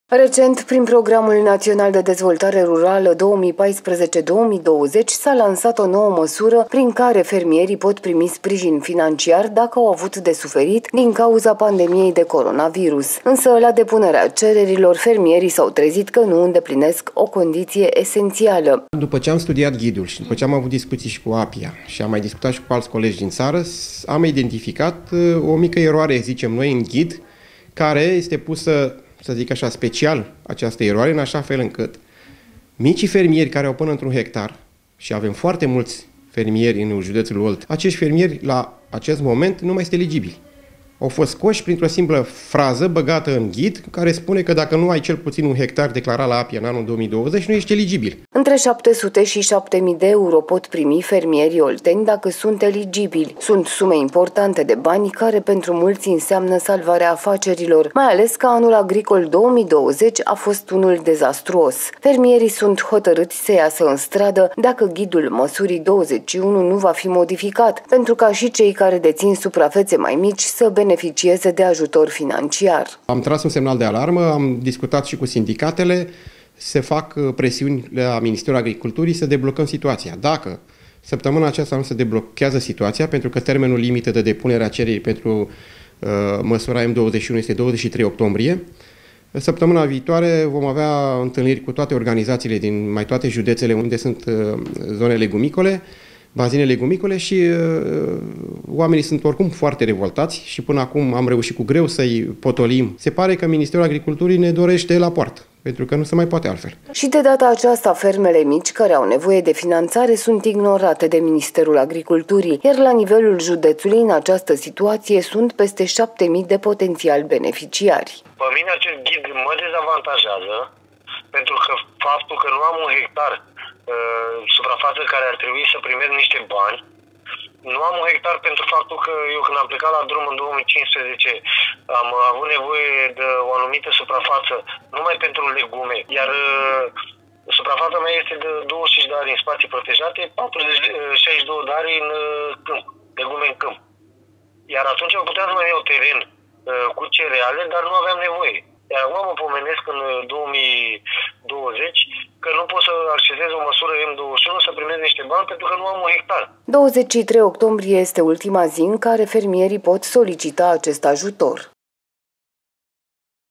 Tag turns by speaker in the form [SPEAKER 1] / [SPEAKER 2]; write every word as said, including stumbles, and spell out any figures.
[SPEAKER 1] Recent, prin Programul Național de Dezvoltare Rurală două mii paisprezece două mii douăzeci s-a lansat o nouă măsură prin care fermierii pot primi sprijin financiar dacă au avut de suferit din cauza pandemiei de coronavirus. Însă, la depunerea cererilor, fermierii s-au trezit că nu îndeplinesc o condiție esențială.
[SPEAKER 2] După ce am studiat ghidul și după ce am avut discuții și cu APIA și am mai discutat și cu alți colegi din țară, am identificat o mică eroare, zicem noi, în ghid, care este pusă, să zic așa, special această eroare, în așa fel încât micii fermieri care au până într-un hectar, și avem foarte mulți fermieri în județul Olt, acești fermieri la acest moment nu mai sunt eligibili. Au fost scoși printr-o simplă frază băgată în ghid, care spune că dacă nu ai cel puțin un hectar declarat la APIA în anul două mii douăzeci, nu ești eligibil.
[SPEAKER 1] Între șapte sute și șapte mii de euro pot primi fermierii olteni dacă sunt eligibili. Sunt sume importante de bani care pentru mulți înseamnă salvarea afacerilor, mai ales că anul agricol două mii douăzeci a fost unul dezastruos. Fermierii sunt hotărâți să iasă în stradă dacă ghidul măsurii douăzeci și unu nu va fi modificat, pentru ca și cei care dețin suprafețe mai mici să beneficieze de ajutor financiar.
[SPEAKER 2] Am tras un semnal de alarmă, am discutat și cu sindicatele, se fac presiuni la Ministerul Agriculturii să deblocăm situația. Dacă săptămâna aceasta nu se deblochează situația, pentru că termenul limită de depunere a cererii pentru uh, măsura M douăzeci și unu este douăzeci și trei octombrie, săptămâna viitoare vom avea întâlniri cu toate organizațiile din mai toate județele unde sunt uh, zone legumicole, bazine legumicole și uh, oamenii sunt oricum foarte revoltați și până acum am reușit cu greu să-i potolim. Se pare că Ministerul Agriculturii ne dorește la poartă, pentru că nu se mai poate altfel.
[SPEAKER 1] Și de data aceasta, fermele mici care au nevoie de finanțare sunt ignorate de Ministerul Agriculturii, iar la nivelul județului, în această situație, sunt peste șapte mii de potențiali beneficiari.
[SPEAKER 3] Pe mine acest ghid mă dezavantajează, pentru că faptul că nu am un hectar uh, suprafață care ar trebui să primesc niște bani, nu am un hectar pentru faptul că eu când am plecat la drum în două mii cincisprezece am avut nevoie de o anumită suprafață numai pentru legume, iar uh, suprafața mea este de douăzeci și cinci de ari în spații protejate, patruzeci, șaizeci și doi de ari în uh, câmp, legume în câmp. Iar atunci eu puteam să mai iau teren uh, cu cereale, dar nu aveam nevoie. Iar acum mă pomenesc în două mii douăzeci că nu pot să accesez o măsură M douăzeci și unu să primesc niște bani pentru că nu am un hectar.
[SPEAKER 1] douăzeci și trei octombrie este ultima zi în care fermierii pot solicita acest ajutor.